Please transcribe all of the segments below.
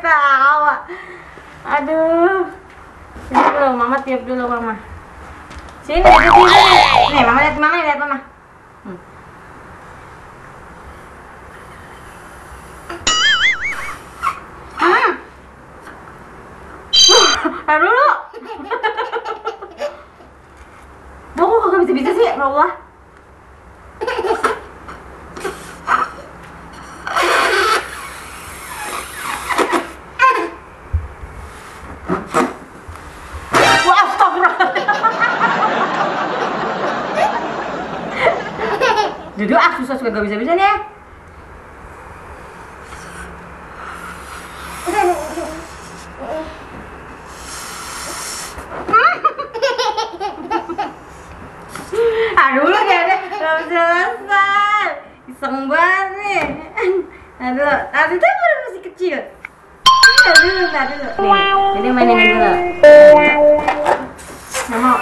ketawa. Aduh. Sini dulu, Mama tiup dulu, Mama. Sini, duduk sini. Nih, Mama lihat Mama. Taruh dulu. Kok kagak bisa-bisa sih, ya Allah. Wah, astagfirullah. Duduk susah suka gak bisa-bisa nih. Aduh lu gak ada, belum selesai. Iseng banget nih. Aduh, itu baru masih kecil. Aduh. Nih, jadi mainin dulu. Nggak mau.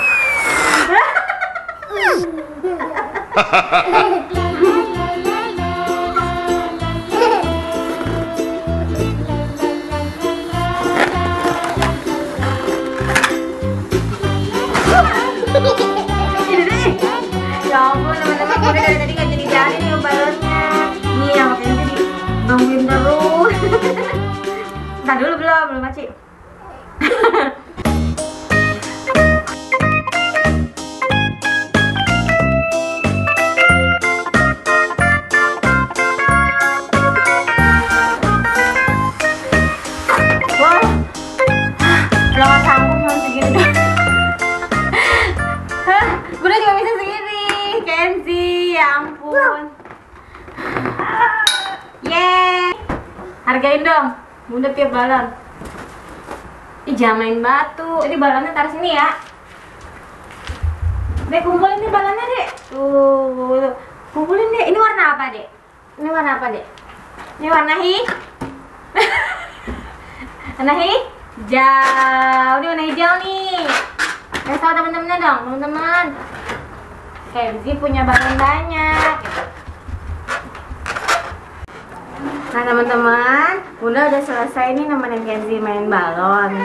Ya ampun teman-teman, gue dari tadi gak jadi nih balonnya. Nih yang makanya jadi gangguin terus. Ntar dulu belum Maci. Wah, udah gak sanggup sama segini. Gue udah cuma bisa segini. Kenzi, ya ampun. Yeay. Hargain dong, Bunda tiup balon. Ih, jangan main batu. Jadi balonnya taruh sini ya. Dek, kumpulin nih balonnya, Dek. Tuh. Kumpulin, Dek. Ini warna apa, Dek? Ini warna apa, Dek? Ini warna warna hijau. Ini warna hijau nih. Kasih tau teman-temannya dong, teman-teman. Kenzi punya balon banyak. Nah teman-teman, Bunda udah selesai nih nemenin Kenzi main balon.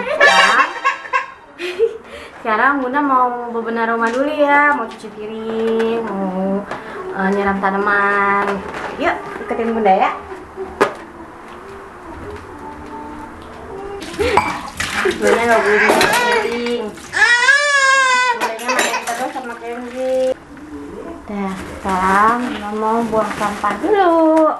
Sekarang Bunda mau bebenah rumah dulu ya, mau cuci piring, mau nyiram tanaman. Yuk, ikutin Bunda ya. Bunda nggak boleh cuci piring. Bundanya main terus sama Kenzi. Dah, sekarang Bunda mau buang sampah dulu.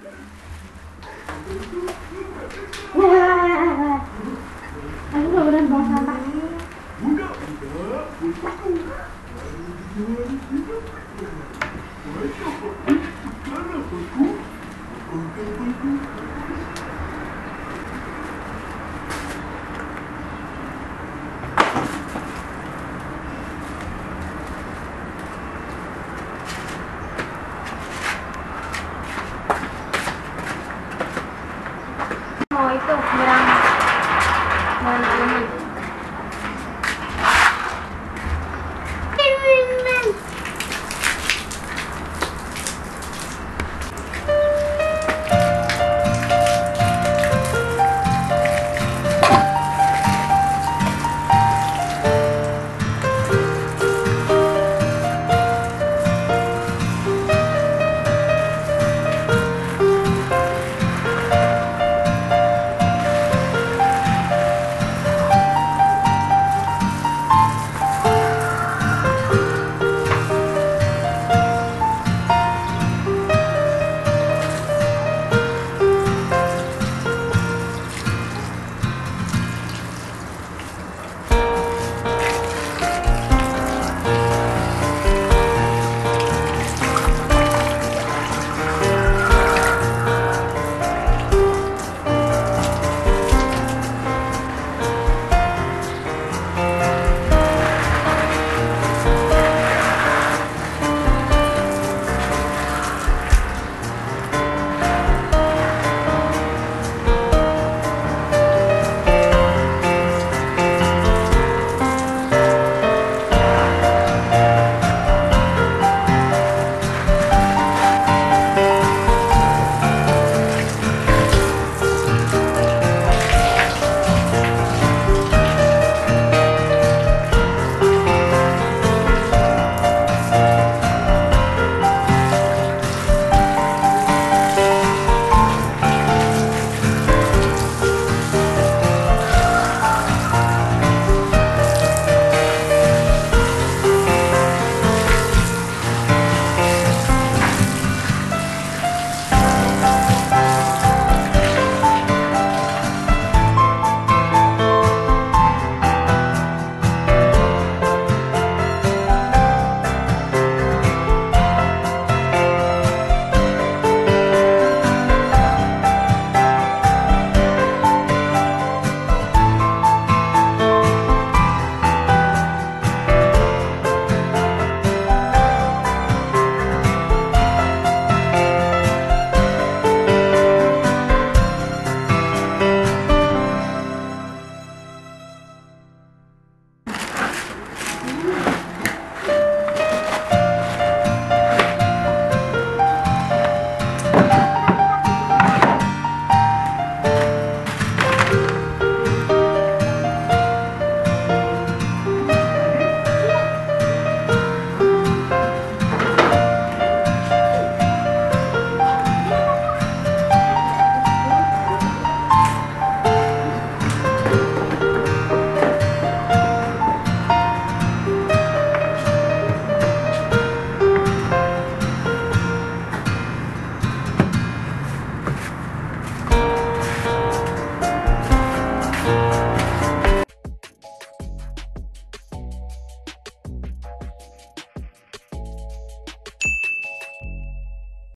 Ayo beneran buang sampah.